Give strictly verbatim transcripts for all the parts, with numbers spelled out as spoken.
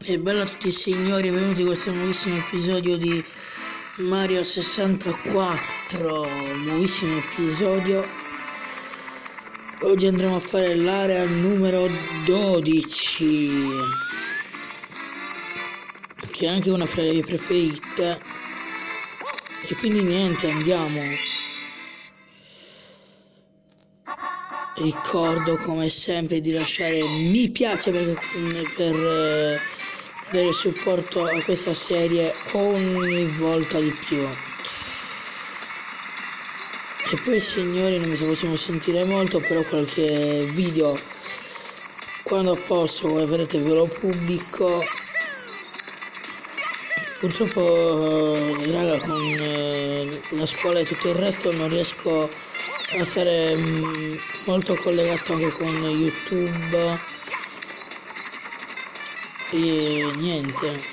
E bella a tutti i signori, benvenuti in questo nuovissimo episodio di Mario sessantaquattro, nuovissimo episodio. Oggi andremo a fare l'area numero dodici, che è anche una fra le mie preferite, e quindi niente, andiamo. Ricordo come sempre di lasciare mi piace per, per eh, dare supporto a questa serie ogni volta di più. E poi signori, non mi so possiamo sentire molto, però qualche video quando posso, come vedete, ve lo pubblico. Purtroppo raga, con eh, la scuola e tutto il resto non riesco a essere mh, molto collegato anche con YouTube e niente.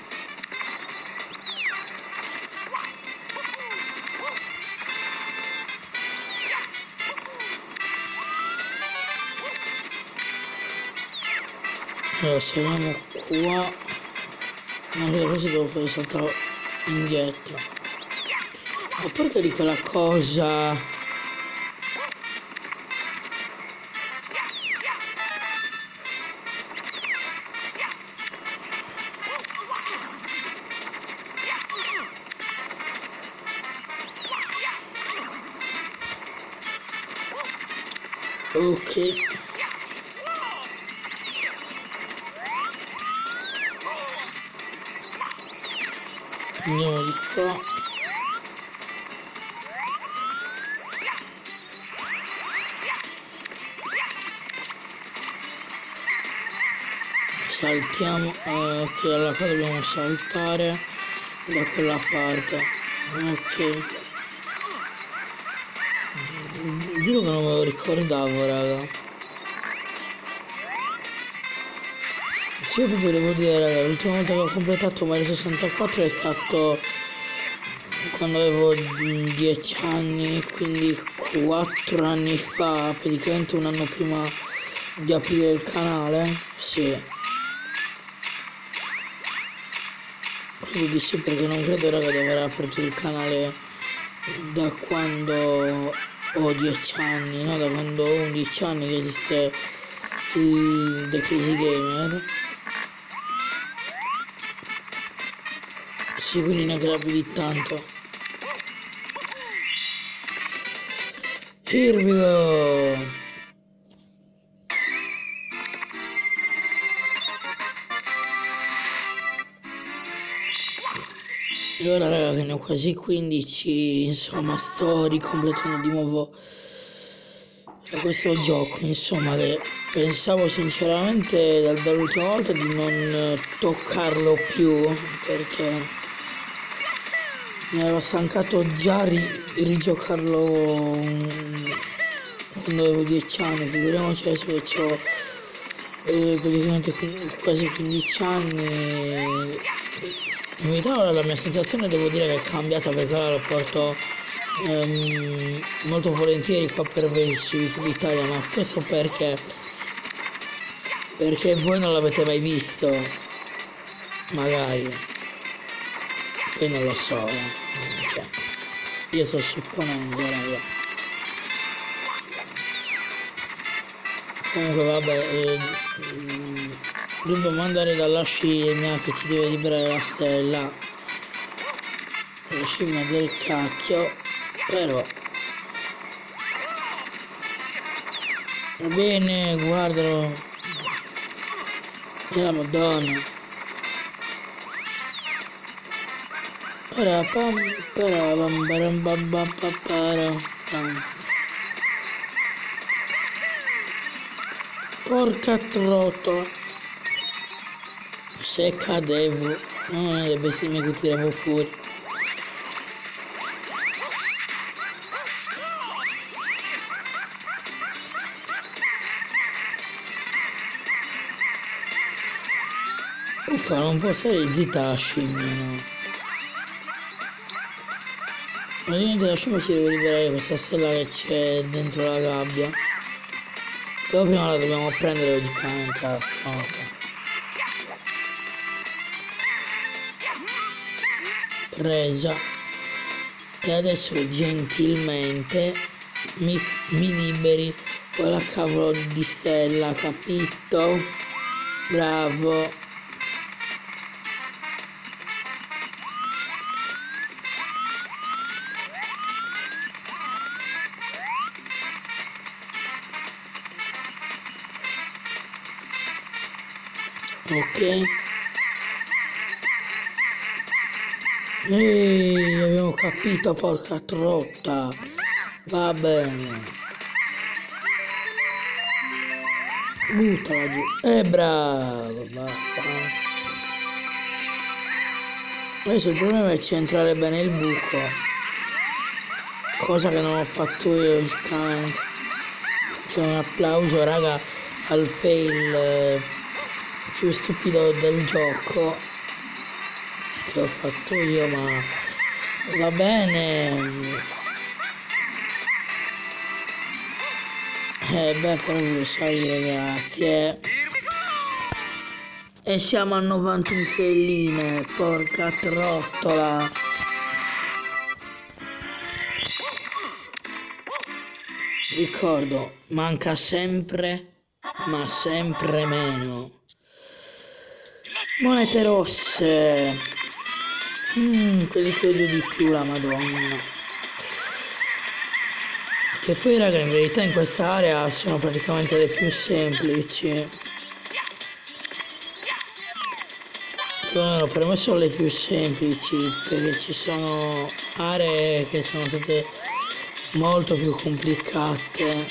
Allora saliamo qua, ma forse devo fare saltare indietro. Ma perché di quella cosa? Ok, andiamo di qua. Saltiamo, eh, ok, allora qua dobbiamo saltare da quella parte. Ok, giuro che non me lo ricordavo, raga. Sì, io proprio devo dire, raga, l'ultima volta che ho completato Mario sessantaquattro è stato quando avevo dieci anni, quindi quattro anni fa, praticamente un anno prima di aprire il canale. Sì, quindi sì, perché non credo, raga, di aver aperto il canale da quando ho dieci anni, no, da quando ho undici anni che esiste il The Crazy Gamer. Sì, quindi ne grabbi di tanto. Here we go! E ora raga che ne ho quasi quindici, insomma sto ricompletando di nuovo questo gioco, insomma, che pensavo sinceramente dal, dall'ultima volta di non toccarlo più, perché mi aveva stancato già ri, rigiocarlo quando avevo dieci anni, figuriamoci adesso che ho eh, praticamente quasi quindici anni. In verità la mia sensazione devo dire che è cambiata, perché ora lo porto ehm, molto volentieri qua per voi su YouTube Italia, ma questo perché? Perché voi non l'avete mai visto, magari, poi non lo so, eh. Cioè, io sto supponendo, raga. Comunque vabbè, eh, dobbiamo andare dalla scimmia che ci deve liberare la stella. La scimmia del cacchio, però va bene, guardalo, e la madonna. Ora pam para pam param pam pam pam para pam. Porca trottola, se cadevo, non è le bestemmie che tiravo fuori. Uffa, non può stare zitta la scimmia, no? Praticamente la scimmia si deve liberare questa stella che c'è dentro la gabbia. Però prima la dobbiamo prendere logicamente la stronza. presa e adesso gentilmente mi, mi liberi quella cavolo di stella, capito? Bravo. Ok. Ehi, abbiamo capito, porca trotta. Va bene. Buttala giù. Eh, bravo, basta. Adesso il problema è centrare bene il buco. Cosa che non ho fatto io, giustamente. C'è un applauso, raga, al fail eh, più stupido del gioco che ho fatto io, ma va bene. Eh beh, però lo sai, grazie. E siamo a novantuno stelline, porca trottola. Ricordo, manca sempre, ma sempre meno. Monete rosse. Mm, quelli che odio di più, la madonna. Che poi, raga, in verità in questa area sono praticamente le più semplici. Però per me sono le più semplici, perché ci sono aree che sono state molto più complicate.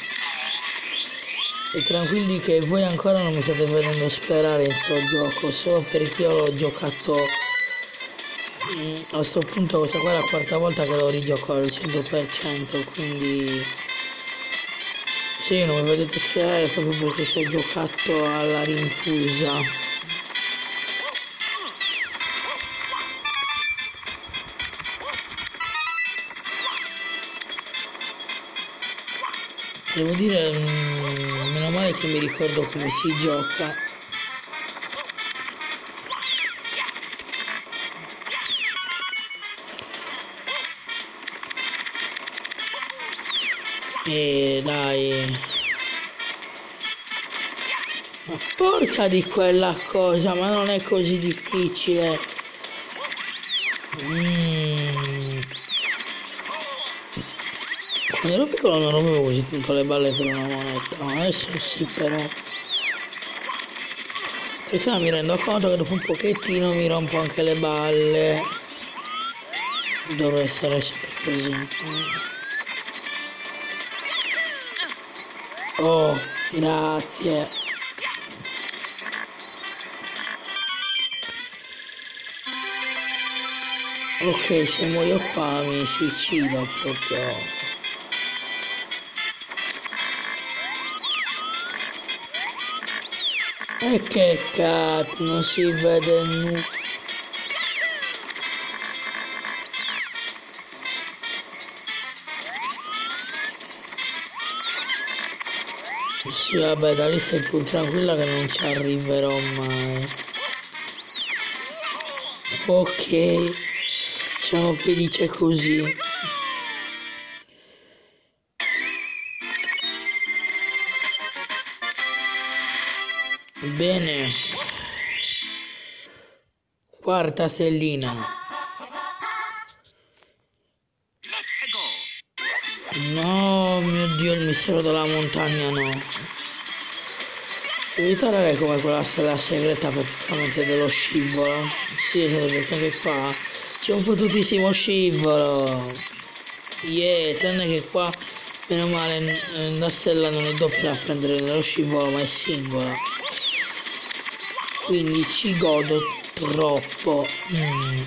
E tranquilli che voi ancora non mi state vedendo sperare in sto gioco, solo perché io l'ho giocato mh, a sto punto. Questa qua è la quarta volta che lo rigioco al cento per cento, quindi sì, non mi vedete sperare proprio perché ci ho giocato alla rinfusa. Devo dire, mh, meno male che mi ricordo come si gioca. E dai. Ma porca di quella cosa, ma non è così difficile. Mm. Quando ero piccolo non avevo così tanto le balle per una moneta, ma adesso sì però. Perché ora mi rendo conto che dopo un pochettino mi rompo anche le balle. Dovrei essere sempre così. Oh, grazie. Ok, se muoio qua mi suicido proprio. E che cazzo, non si vede nulla. Sì, vabbè, da lì stai più tranquilla che non ci arriverò mai. Ok, sono felice così. Bene. Quarta stellina. No, mio Dio, il mistero della montagna no. In verità raga, è come quella stella segreta praticamente dello scivolo. Sì, esatto, perché anche qua c'è un fottutissimo scivolo. Yeah, tranne che qua, meno male, la stella non è doppia da prendere nello scivolo, ma è singola. Quindi ci godo troppo. Mm.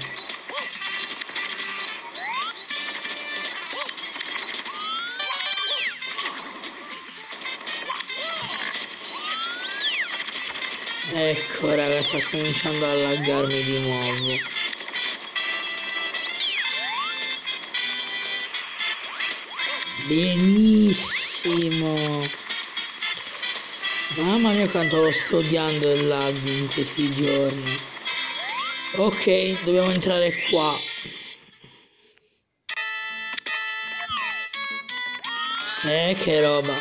Ecco raga, sta cominciando a laggarmi di nuovo. Benissimo. Mamma mia quanto lo sto odiando il lag in questi giorni. Ok, dobbiamo entrare qua. Eh, che roba.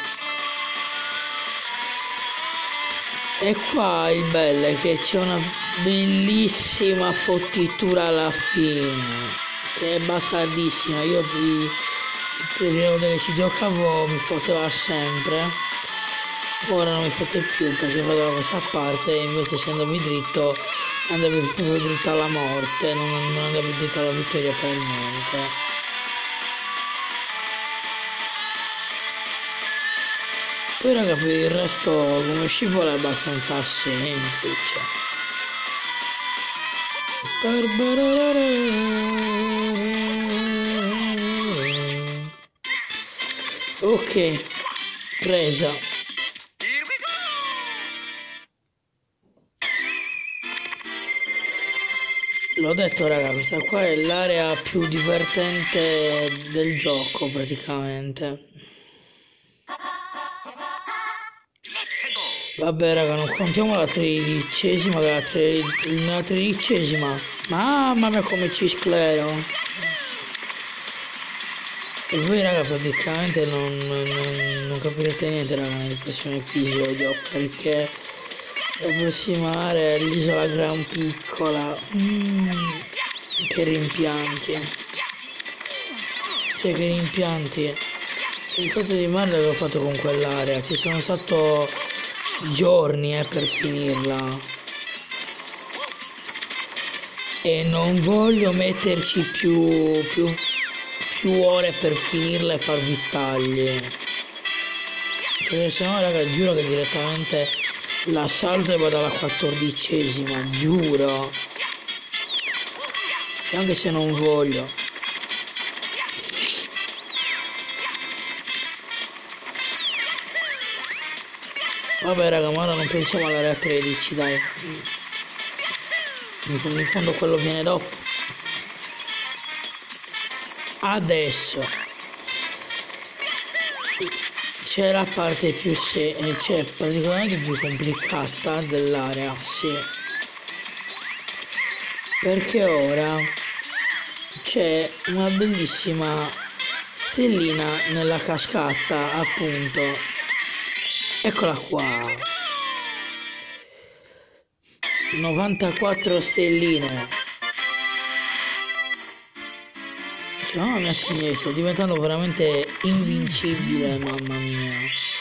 E qua il bello è che c'è una bellissima fottitura alla fine, che è bastardissima. Io vi, le prime volte che ci giocavo mi fotteva sempre, ora non mi fotte più perché vado da questa parte e invece se andavi dritto andavi proprio dritto alla morte, non, non andavi dritto alla vittoria per niente. Poi raga, per il resto come scivola è abbastanza semplice. Ok, presa. L'ho detto raga, questa qua è l'area più divertente del gioco praticamente. Vabbè raga, non contiamo la tredicesima, la, tre, la tredicesima. Mamma mia come ci sclero. E voi raga praticamente non, non, non capirete niente raga nel prossimo episodio perché la prossima area è l'isola gran piccola. Mm, che rimpianti. Cioè che rimpianti. Il fatto di merda che ho fatto con quell'area, ci sono stato giorni eh, per finirla e non voglio metterci più, più, più ore per finirla e farvi tagli perché sennò raga giuro che direttamente la salto e vado alla quattordicesima, giuro, e anche se non voglio. Vabbè raga, ma ora non pensiamo all'area tredici, dai. In fondo, in fondo quello viene dopo. Adesso c'è la parte più se c'è praticamente più complicata dell'area, sì. Perché ora c'è una bellissima stellina nella cascata, appunto. Eccola qua, novantaquattro stelline. Cioè, mamma mia signore, sto diventando veramente invincibile, mamma mia.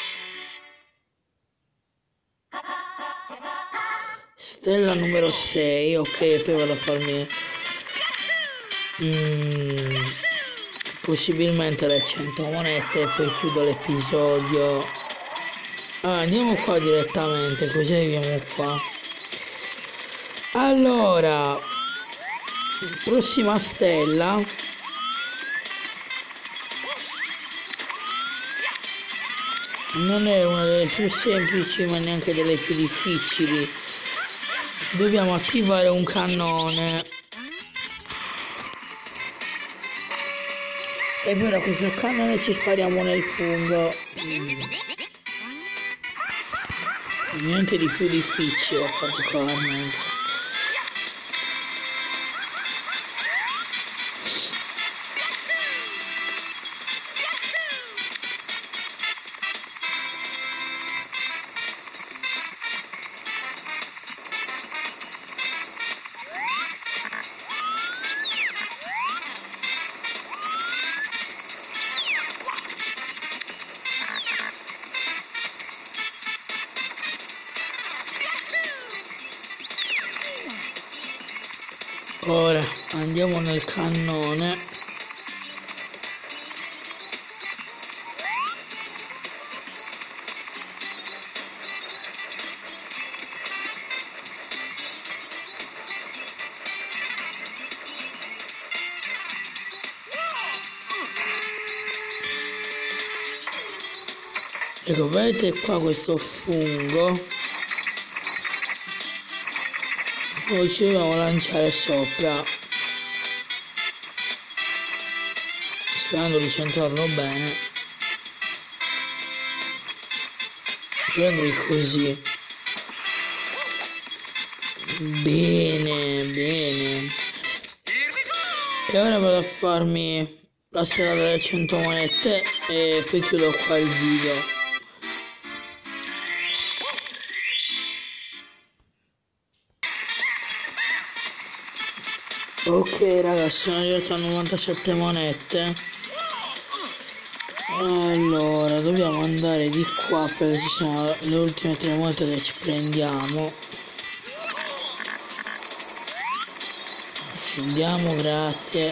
Stella numero sei, ok, poi vado a farmi mm, possibilmente le cento monete e poi chiudo l'episodio. Ah, andiamo qua direttamente, così arriviamo qua. Allora, prossima stella. Non è una delle più semplici, ma neanche delle più difficili. Dobbiamo attivare un cannone. E poi da questo cannone ci spariamo nel fungo. Mm. Niente di più difficile particolarmente. Ora andiamo nel cannone. Ecco, vedete qua questo fungo? Poi ci dobbiamo lanciare sopra, sperando di centrarlo bene. Prendere così. Bene, bene. E ora vado a farmi la strada delle cento monete e poi chiudo qua il video. Ok ragazzi, sono arrivato a novantasette monete. Allora, dobbiamo andare di qua perché ci sono le ultime tre monete che ci prendiamo. Scendiamo, grazie.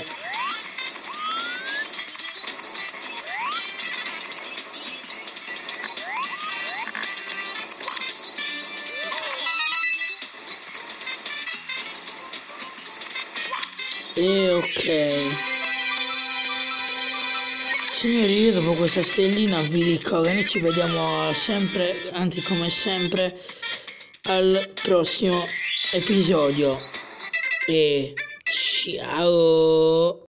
E ok. Signori, io dopo questa stellina vi dico che noi ci vediamo sempre, anzi come sempre, al prossimo episodio. E ciao!